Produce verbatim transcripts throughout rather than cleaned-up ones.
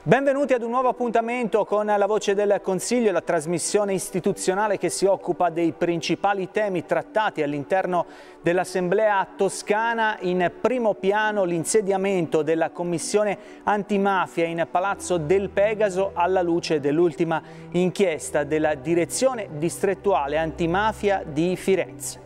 Benvenuti ad un nuovo appuntamento con La Voce del Consiglio, la trasmissione istituzionale che si occupa dei principali temi trattati all'interno dell'Assemblea toscana. In primo piano l'insediamento della Commissione Antimafia in Palazzo del Pegaso alla luce dell'ultima inchiesta della Direzione Distrettuale Antimafia di Firenze.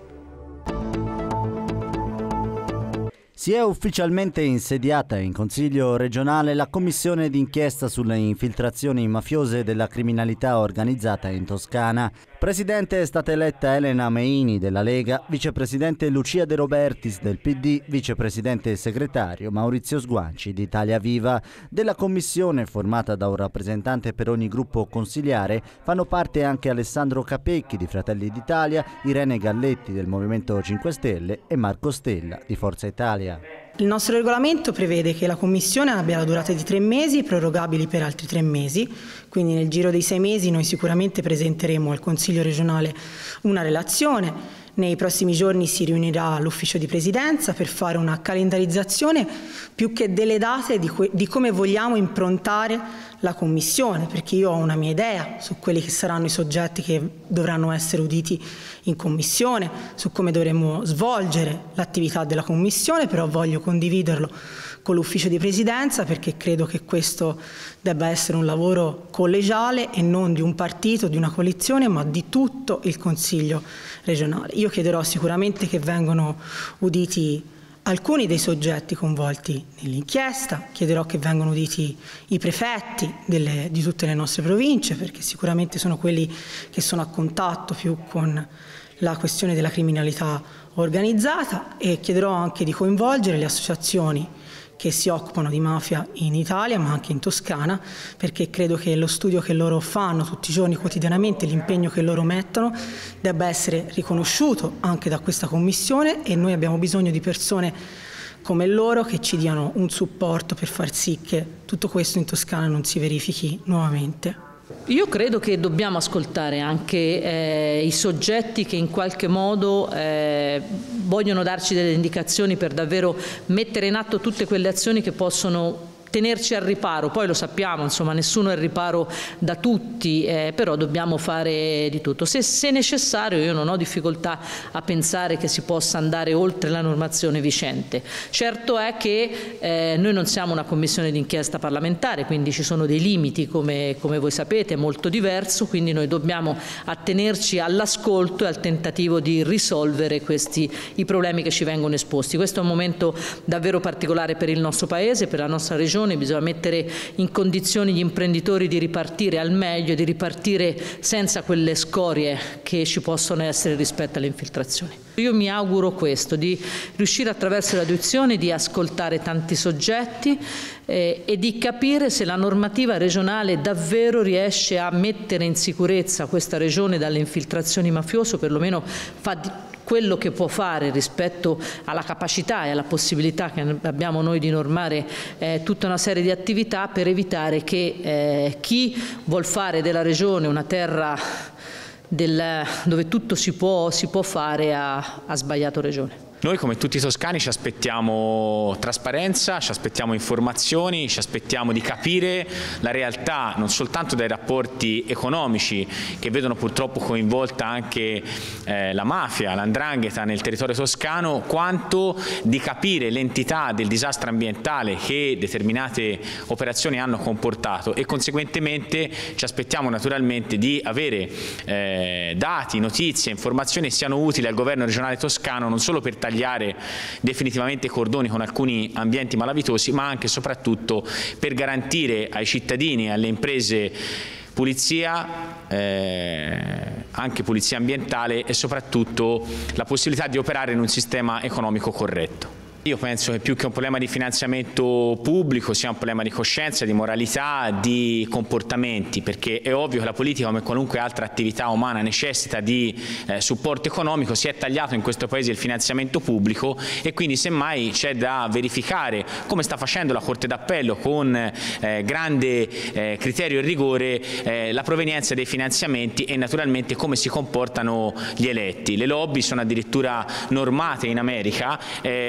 Si è ufficialmente insediata in Consiglio regionale la commissione d'inchiesta sulle infiltrazioni mafiose della criminalità organizzata in Toscana. Presidente è stata eletta Elena Meini della Lega, vicepresidente Lucia De Robertis del P D, vicepresidente e segretario Maurizio Sguanci di Italia Viva. Della commissione, formata da un rappresentante per ogni gruppo consiliare, fanno parte anche Alessandro Capecchi di Fratelli d'Italia, Irene Galletti del Movimento cinque Stelle e Marco Stella di Forza Italia. Il nostro regolamento prevede che la Commissione abbia la durata di tre mesi, prorogabili per altri tre mesi, quindi nel giro dei sei mesi noi sicuramente presenteremo al Consiglio regionale una relazione. Nei prossimi giorni si riunirà l'ufficio di presidenza per fare una calendarizzazione più che delle date di, di come vogliamo improntare la Commissione, perché io ho una mia idea su quelli che saranno i soggetti che dovranno essere uditi in Commissione, su come dovremo svolgere l'attività della Commissione, però voglio condividerlo con l'ufficio di presidenza perché credo che questo debba essere un lavoro collegiale e non di un partito, di una coalizione, ma di tutto il Consiglio regionale. Io chiederò sicuramente che vengano uditi alcuni dei soggetti coinvolti nell'inchiesta, chiederò che vengano uditi i prefetti delle, di tutte le nostre province, perché sicuramente sono quelli che sono a contatto più con la questione della criminalità organizzata, e chiederò anche di coinvolgere le associazioni che si occupano di mafia in Italia ma anche in Toscana, perché credo che lo studio che loro fanno tutti i giorni, quotidianamente, l'impegno che loro mettono debba essere riconosciuto anche da questa Commissione, e noi abbiamo bisogno di persone come loro che ci diano un supporto per far sì che tutto questo in Toscana non si verifichi nuovamente. Io credo che dobbiamo ascoltare anche eh, i soggetti che in qualche modo eh, vogliono darci delle indicazioni per davvero mettere in atto tutte quelle azioni che possono tenerci al riparo. Poi lo sappiamo, insomma, nessuno è al riparo da tutti, eh, però dobbiamo fare di tutto. Se, se necessario, io non ho difficoltà a pensare che si possa andare oltre la normazione vigente. Certo è che eh, noi non siamo una commissione d'inchiesta parlamentare, quindi ci sono dei limiti, come, come voi sapete, molto diverso, quindi noi dobbiamo attenerci all'ascolto e al tentativo di risolvere questi i problemi che ci vengono esposti. Questo è un momento davvero particolare per il nostro Paese, per la nostra regione. Bisogna mettere in condizioni gli imprenditori di ripartire al meglio, di ripartire senza quelle scorie che ci possono essere rispetto alle infiltrazioni. Io mi auguro questo, di riuscire attraverso l'audizione di ascoltare tanti soggetti eh, e di capire se la normativa regionale davvero riesce a mettere in sicurezza questa regione dalle infiltrazioni mafiose, o perlomeno fa di quello che può fare rispetto alla capacità e alla possibilità che abbiamo noi di normare eh, tutta una serie di attività per evitare che eh, chi vuol fare della regione una terra del, dove tutto si può, si può fare ha, ha sbagliato regione. Noi, come tutti i toscani, ci aspettiamo trasparenza, ci aspettiamo informazioni, ci aspettiamo di capire la realtà non soltanto dai rapporti economici che vedono purtroppo coinvolta anche eh, la mafia, l'andrangheta nel territorio toscano, quanto di capire l'entità del disastro ambientale che determinate operazioni hanno comportato, e conseguentemente ci aspettiamo naturalmente di avere eh, dati, notizie, informazioni che siano utili al governo regionale toscano, non solo per tagliare definitivamente i cordoni con alcuni ambienti malavitosi, ma anche e soprattutto per garantire ai cittadini e alle imprese pulizia, eh, anche pulizia ambientale, e soprattutto la possibilità di operare in un sistema economico corretto. Io penso che più che un problema di finanziamento pubblico sia un problema di coscienza, di moralità, di comportamenti, perché è ovvio che la politica, come qualunque altra attività umana, necessita di eh, supporto economico. Si è tagliato in questo Paese il finanziamento pubblico e quindi semmai c'è da verificare, come sta facendo la Corte d'Appello con eh, grande eh, criterio e rigore, eh, la provenienza dei finanziamenti e naturalmente come si comportano gli eletti. Le lobby sono addirittura normate in America, eh, è un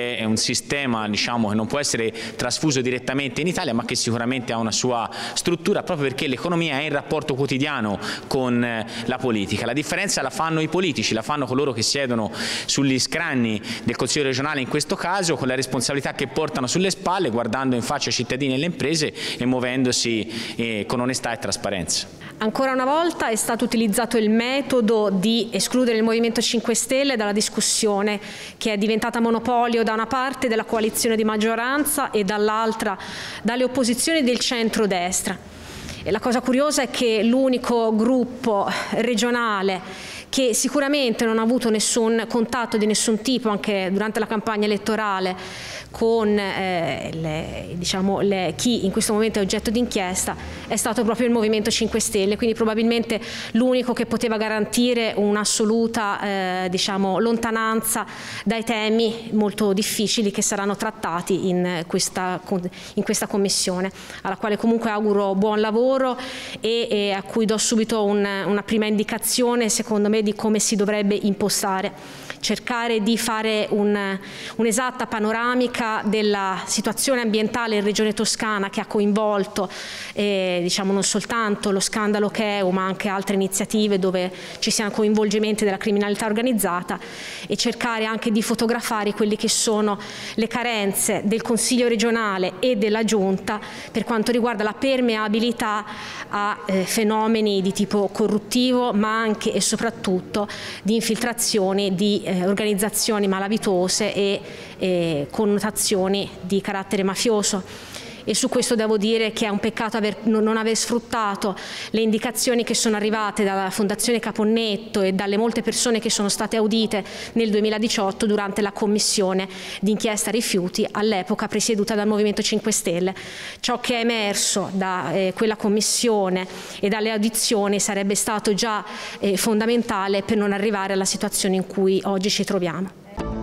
sistema, diciamo, che non può essere trasfuso direttamente in Italia, ma che sicuramente ha una sua struttura, proprio perché l'economia è in rapporto quotidiano con la politica. La differenza la fanno i politici, la fanno coloro che siedono sugli scranni del Consiglio regionale in questo caso, con la responsabilità che portano sulle spalle, guardando in faccia ai cittadini e le imprese e muovendosi eh, con onestà e trasparenza. Ancora una volta è stato utilizzato il metodo di escludere il Movimento cinque Stelle dalla discussione, che è diventata monopolio da una parte della coalizione di maggioranza e dall'altra dalle opposizioni del centrodestra. E la cosa curiosa è che l'unico gruppo regionale che sicuramente non ha avuto nessun contatto di nessun tipo anche durante la campagna elettorale con eh, le, diciamo, le, chi in questo momento è oggetto di inchiesta è stato proprio il Movimento cinque Stelle, quindi probabilmente l'unico che poteva garantire un'assoluta eh, diciamo, lontananza dai temi molto difficili che saranno trattati in questa, in questa commissione, alla quale comunque auguro buon lavoro e, e a cui do subito un, una prima indicazione secondo me di come si dovrebbe impostare. Cercare di fare un'esatta un panoramica della situazione ambientale in Regione Toscana che ha coinvolto eh, diciamo non soltanto lo scandalo Che è u, ma anche altre iniziative dove ci siano coinvolgimenti della criminalità organizzata, e cercare anche di fotografare quelle che sono le carenze del Consiglio regionale e della Giunta per quanto riguarda la permeabilità a eh, fenomeni di tipo corruttivo, ma anche e soprattutto di infiltrazioni di eh, organizzazioni malavitose e eh, connotazioni di carattere mafioso. E su questo devo dire che è un peccato aver, non aver sfruttato le indicazioni che sono arrivate dalla Fondazione Caponnetto e dalle molte persone che sono state audite nel duemiladiciotto durante la commissione d'inchiesta rifiuti, all'epoca presieduta dal Movimento cinque Stelle. Ciò che è emerso da eh, quella commissione e dalle audizioni sarebbe stato già eh, fondamentale per non arrivare alla situazione in cui oggi ci troviamo.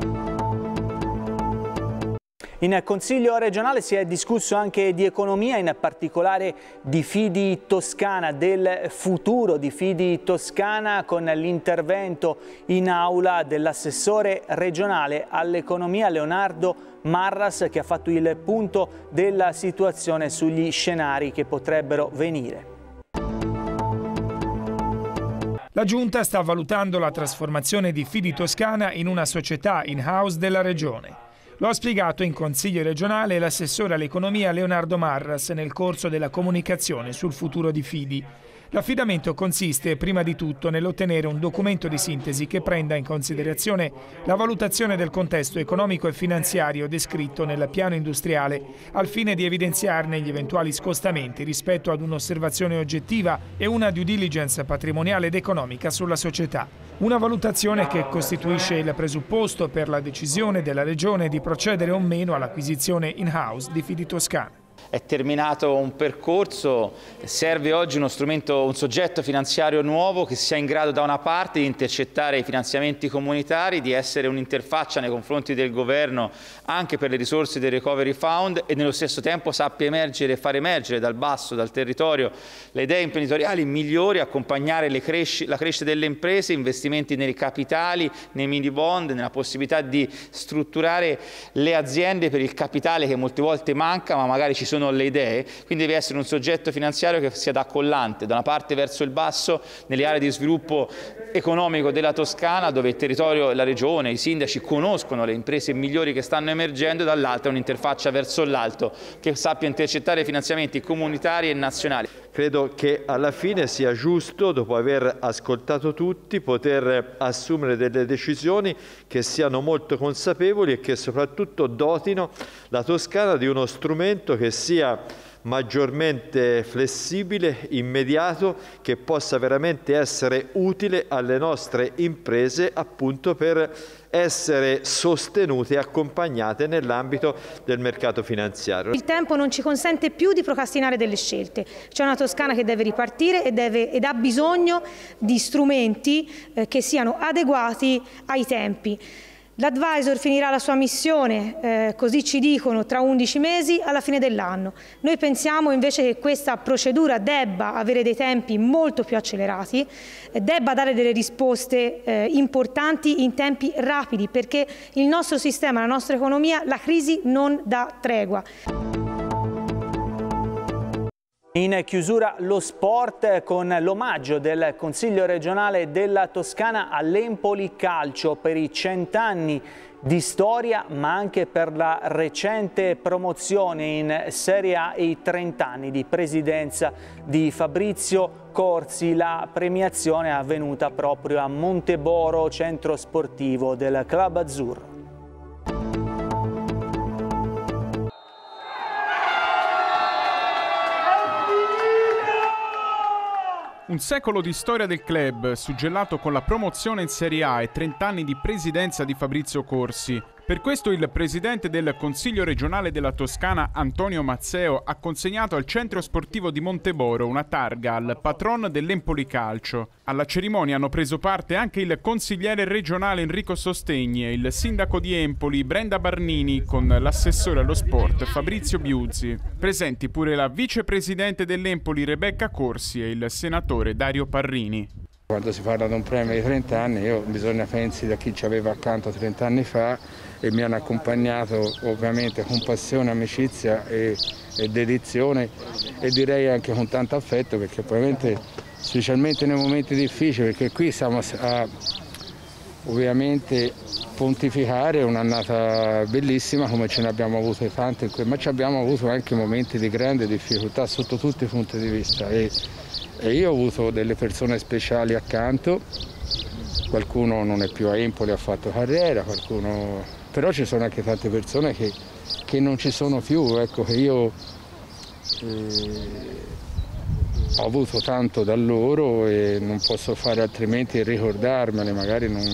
In Consiglio regionale si è discusso anche di economia, in particolare di Fidi Toscana, del futuro di Fidi Toscana, con l'intervento in aula dell'assessore regionale all'economia Leonardo Marras, che ha fatto il punto della situazione sugli scenari che potrebbero venire. La Giunta sta valutando la trasformazione di Fidi Toscana in una società in-house della Regione. Lo ha spiegato in Consiglio regionale l'assessore all'economia Leonardo Marras nel corso della comunicazione sul futuro di Fidi. L'affidamento consiste prima di tutto nell'ottenere un documento di sintesi che prenda in considerazione la valutazione del contesto economico e finanziario descritto nel piano industriale, al fine di evidenziarne gli eventuali scostamenti rispetto ad un'osservazione oggettiva e una due diligence patrimoniale ed economica sulla società. Una valutazione che costituisce il presupposto per la decisione della Regione di procedere o meno all'acquisizione in-house di Fidi Toscana. È terminato un percorso, serve oggi uno strumento, un soggetto finanziario nuovo che sia in grado da una parte di intercettare i finanziamenti comunitari, di essere un'interfaccia nei confronti del governo anche per le risorse del Recovery Fund, e nello stesso tempo sappia emergere e far emergere dal basso, dal territorio, le idee imprenditoriali migliori, accompagnare le cresci, la crescita delle imprese, investimenti nei capitali, nei mini bond, nella possibilità di strutturare le aziende per il capitale che molte volte manca, ma magari ci sono le idee. Quindi deve essere un soggetto finanziario che sia da collante da una parte verso il basso nelle aree di sviluppo economico della Toscana, dove il territorio e la regione, i sindaci conoscono le imprese migliori che stanno emergendo, e dall'altra un'interfaccia verso l'alto che sappia intercettare finanziamenti comunitari e nazionali. Credo che alla fine sia giusto, dopo aver ascoltato tutti, poter assumere delle decisioni che siano molto consapevoli e che soprattutto dotino la Toscana di uno strumento che sia maggiormente flessibile, immediato, che possa veramente essere utile alle nostre imprese, appunto per essere sostenute e accompagnate nell'ambito del mercato finanziario. Il tempo non ci consente più di procrastinare delle scelte. C'è una Toscana che deve ripartire e deve, ed ha bisogno di strumenti eh, che siano adeguati ai tempi. L'advisor finirà la sua missione, eh, così ci dicono, tra undici mesi alla fine dell'anno. Noi pensiamo invece che questa procedura debba avere dei tempi molto più accelerati, eh, debba dare delle risposte eh, importanti in tempi rapidi, perché il nostro sistema, la nostra economia, la crisi non dà tregua. In chiusura lo sport con l'omaggio del Consiglio regionale della Toscana all'Empoli Calcio per i cent'anni di storia, ma anche per la recente promozione in Serie A e i trent'anni di presidenza di Fabrizio Corsi. La premiazione è avvenuta proprio a Monteboro, centro sportivo del Club Azzurro. Un secolo di storia del club, suggellato con la promozione in Serie A e trent'anni di presidenza di Fabrizio Corsi. Per questo il presidente del Consiglio regionale della Toscana, Antonio Mazzeo, ha consegnato al centro sportivo di Monteboro una targa al patron dell'Empoli Calcio. Alla cerimonia hanno preso parte anche il consigliere regionale Enrico Sostegni e il sindaco di Empoli, Brenda Barnini, con l'assessore allo sport Fabrizio Biuzzi. Presenti pure la vicepresidente dell'Empoli Rebecca Corsi e il senatore Dario Parrini. Quando si parla di un premio di trenta anni, io bisogna pensi da chi ci aveva accanto trenta anni fa e mi hanno accompagnato ovviamente con passione, amicizia e, e dedizione e direi anche con tanto affetto, perché ovviamente specialmente nei momenti difficili, perché qui siamo a ovviamente pontificare un'annata bellissima come ce ne abbiamo avute tante, ma ci abbiamo avuto anche momenti di grande difficoltà sotto tutti i punti di vista. E, E io ho avuto delle persone speciali accanto, qualcuno non è più a Empoli, ha fatto carriera, qualcuno... però ci sono anche tante persone che, che non ci sono più, ecco che io eh, ho avuto tanto da loro e non posso fare altrimenti che ricordarmene, magari non,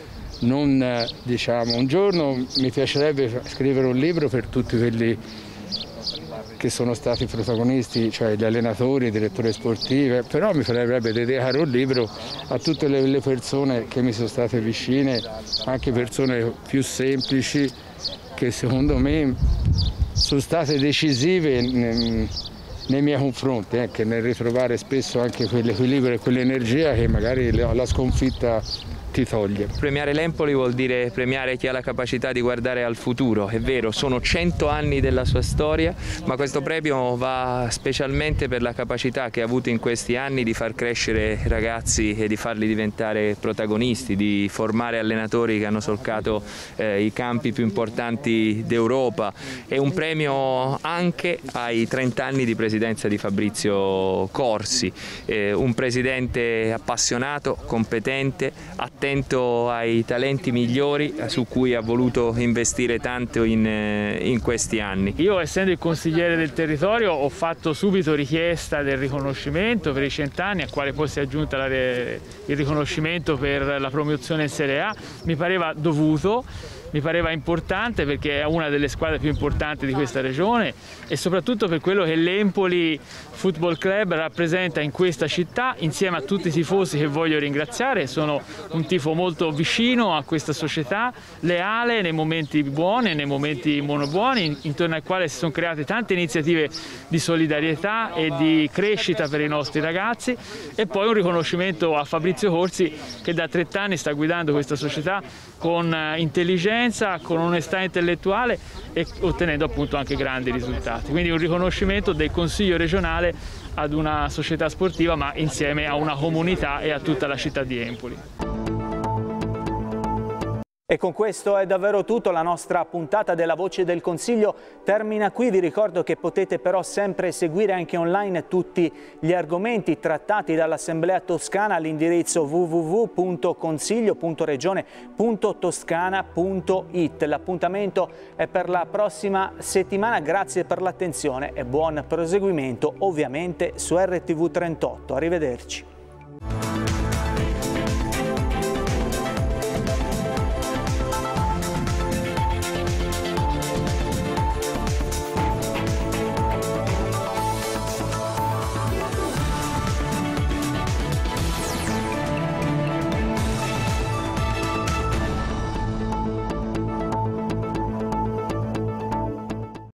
non diciamo, un giorno mi piacerebbe scrivere un libro per tutti quelli che sono stati protagonisti, cioè gli allenatori, i direttori sportivi, però mi farebbe dedicare un libro a tutte le, le persone che mi sono state vicine, anche persone più semplici che secondo me sono state decisive nei, nei miei confronti, anche nel ritrovare spesso anche quell'equilibrio e quell'energia che magari la, la sconfitta ti toglie. Premiare l'Empoli vuol dire premiare chi ha la capacità di guardare al futuro. È vero, sono cento anni della sua storia, ma questo premio va specialmente per la capacità che ha avuto in questi anni di far crescere ragazzi e di farli diventare protagonisti, di formare allenatori che hanno solcato eh, i campi più importanti d'Europa. È un premio anche ai trent'anni di presidenza di Fabrizio Corsi, eh, un presidente appassionato, competente, attento attento ai talenti migliori su cui ha voluto investire tanto in, in questi anni. Io, essendo il consigliere del territorio, ho fatto subito richiesta del riconoscimento per i cent'anni, al quale poi si è aggiunta la, il riconoscimento per la promozione in Serie A. Mi pareva dovuto, mi pareva importante perché è una delle squadre più importanti di questa regione e soprattutto per quello che l'Empoli Football Club rappresenta in questa città, insieme a tutti i tifosi che voglio ringraziare. Sono un tifo molto vicino a questa società, leale nei momenti buoni e nei momenti meno buoni, intorno al quale si sono create tante iniziative di solidarietà e di crescita per i nostri ragazzi, e poi un riconoscimento a Fabrizio Corsi, che da trenta anni sta guidando questa società con intelligenza, con onestà intellettuale e ottenendo appunto anche grandi risultati. Quindi un riconoscimento del Consiglio regionale ad una società sportiva, ma insieme a una comunità e a tutta la città di Empoli. E con questo è davvero tutto. La nostra puntata della Voce del Consiglio termina qui. Vi ricordo che potete però sempre seguire anche online tutti gli argomenti trattati dall'Assemblea Toscana all'indirizzo w w w punto consiglio punto regione punto toscana punto it. L'appuntamento è per la prossima settimana. Grazie per l'attenzione e buon proseguimento ovviamente su R T V trentotto. Arrivederci.